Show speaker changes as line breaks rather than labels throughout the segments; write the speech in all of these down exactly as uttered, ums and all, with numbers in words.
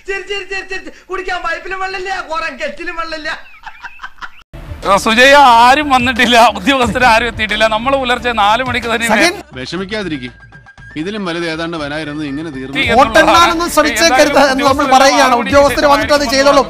കുടിക്കാൻ പൈപ്പിലും വെള്ളമില്ല, കുറെ കെറ്റിലും വെള്ളമില്ല.
സുജയ ആരും വന്നിട്ടില്ല, ഉദ്യോഗസ്ഥർ ആരും എത്തിയിട്ടില്ല. നമ്മൾ പുലർച്ചെ നാലു മണിക്ക് തന്നെ.
വിഷമിക്കാതിരിക്കും, ഇതിലും വലുത് ഏതാണ്ട് വരായിരുന്നു. ഇങ്ങനെ തീർന്നു
ശ്രമിച്ചേക്കരുത് എന്ന് നമ്മൾ പറയുകയാണ്. ഉദ്യോഗസ്ഥർ വന്നിട്ട് അത് ചെയ്തോളൂ.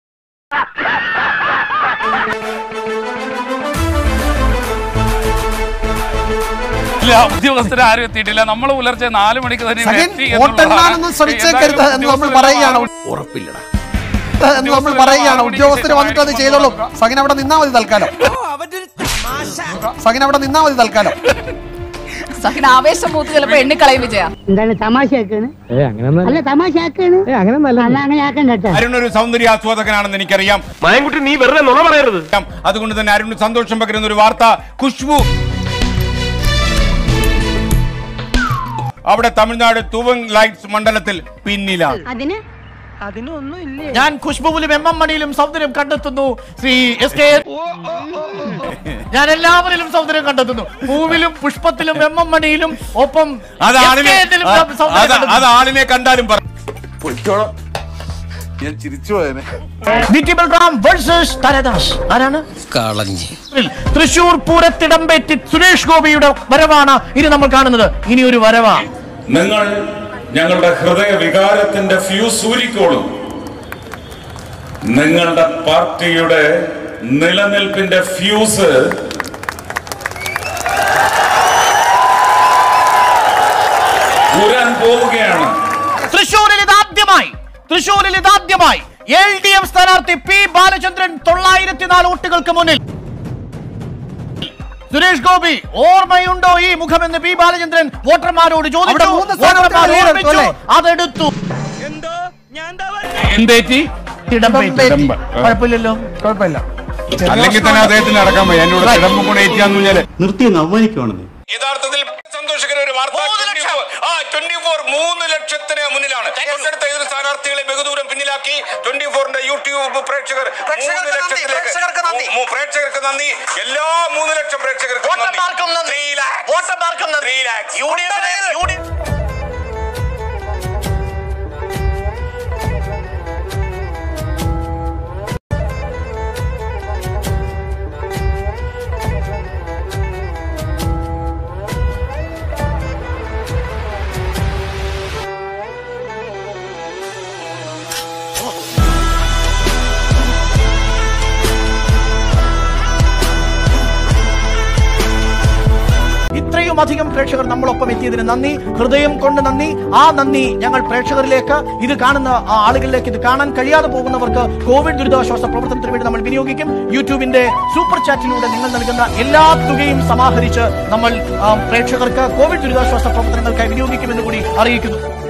ഉദ്യോഗസ്ഥർ ആരും എത്തിയിട്ടില്ല. നമ്മൾ പുലർച്ചെ നാലു മണിക്ക് തന്നെ
ശ്രമിച്ചേക്കരുത് എന്ന് നമ്മൾ പറയുകയാണ്.
ഉറപ്പില്ലടാ
എന്ന് നമ്മൾ പറയുകയാണ്. ഉദ്യോഗസ്ഥർ വന്നിട്ട് അത് ചെയ്തോളൂ. സഹിൻ അവിടെ നിന്നാ മതി തൽക്കാലം. സഹിൻ അവിടെ നിന്നാ മതി തൽക്കാലം.
സഹിൻ ആവേശം മൂത്ത് ചിലപ്പോ എണ്ണിക്കളയും വിജയ.
എന്താണ് തമാശയാക്കാണ്? അല്ല തമാശയാക്കാണ്, അങ്ങനെ
അരുൺ ഒരു സൗന്ദര്യ ആസ്വാദകനാണെന്ന് എനിക്കറിയാം. മായൻകുട്ടി നീ വെറുതെ നുണ പറയരുത്. അതുകൊണ്ട് തന്നെ അരുണിന് സന്തോഷം പകരുന്ന ഒരു വാർത്ത. ഖുശ്ബു അവിടെ തമിഴ്നാട് തൂവങ് ലൈറ്റ്സ് മണ്ഡലത്തിൽ പിന്നിലാണ്.
അതിന് അതിനൊന്നുമില്ലേ.
ഞാൻ ഖുശ്ബുവിലും എം എം മണിയിലും സൗന്ദര്യം കണ്ടെത്തുന്നു ശ്രീ എസ് കെ. ഞാൻ എല്ലാവരിലും സൗന്ദര്യം കണ്ടെത്തുന്നു. പൂവിലും പുഷ്പത്തിലും എം എം മണിയിലും ഒപ്പം
അത് ആളിനെ കണ്ടാലും പറ.
ഞാൻ ചിരിച്ചു പോയനെ.
തൃശൂർ പൂരത്തിടമ്പേറ്റി സുരേഷ് ഗോപിയുടെ വരവാണ് ഇനി നമ്മൾ കാണുന്നത്. ഇനി ഒരു വരവാ.
നിങ്ങൾ ഞങ്ങളുടെ ഹൃദയ വികാരത്തിന്റെ ഫ്യൂസ് ഊരിക്കോളും. നിങ്ങളുടെ പാർട്ടിയുടെ നിലനിൽപ്പിന്റെ ഫ്യൂസ് ഊരാൻ പോവുകയാണ്.
തൃശൂരിൽ ഇതാദ്യമായി തൃശൂരിൽ ഇതാദ്യമായി എൽ ഡി എഫ് സ്ഥാനാർത്ഥി പി ബാലചന്ദ്രൻ തൊള്ളായിരത്തി നാല് വോട്ടുകൾക്ക് മുന്നിൽ. സുരേഷ് ഗോപി ഓർമ്മയുണ്ടോ ഈ മുഖമെന്ന് പി ബാലചന്ദ്രൻ വോട്ടർമാരോട് ചോദിച്ചു. അതെടുത്തു. കുഴപ്പമില്ലല്ലോ, കുഴപ്പമില്ല.
അല്ലെങ്കിൽ തന്നെ അദ്ദേഹത്തിന് അടക്കാൻ വയ്യ. എന്നോട് കിടമ്പ് കൂടെ ഏറ്റിയാന്ന് പറഞ്ഞാല്
നിർത്തി അവമാനിക്കുവാണെന്ന്.
യഥാർത്ഥത്തിൽ സന്തോഷകര ഒരു വാർത്ത. മൂന്ന് ലക്ഷത്തിന് മുന്നിലാണ്. തൊട്ടടുത്ത ഏതൊരു സ്ഥാനാർത്ഥികളെ ബഹുദൂരം പിന്നിലാക്കി ട്വന്റി ഫോറിന്റെ യൂട്യൂബ് പ്രേക്ഷകർ പ്രേക്ഷകർക്ക് നന്ദി. എല്ലാ മൂന്ന് ലക്ഷം പ്രേക്ഷകർക്ക്
ഇത്രയും അധികം പ്രേക്ഷകർ നമ്മളൊപ്പം എത്തിയതിന് നന്ദി, ഹൃദയം കൊണ്ട് നന്ദി. ആ നന്ദി ഞങ്ങൾ പ്രേക്ഷകരിലേക്ക്, ഇത് കാണുന്ന ആളുകളിലേക്ക്, ഇത് കാണാൻ കഴിയാതെ പോകുന്നവർക്ക് കോവിഡ് ദുരിതാശ്വാസ പ്രവർത്തനത്തിന് വേണ്ടി നമ്മൾ വിനിയോഗിക്കും. യൂട്യൂബിന്റെ സൂപ്പർ ചാറ്റിലൂടെ നിങ്ങൾ നൽകുന്ന എല്ലാ തുകയും സമാഹരിച്ച് നമ്മൾ പ്രേക്ഷകർക്ക് കോവിഡ് ദുരിതാശ്വാസ പ്രവർത്തനങ്ങൾക്കായി വിനിയോഗിക്കുമെന്ന് കൂടി അറിയിക്കുന്നു.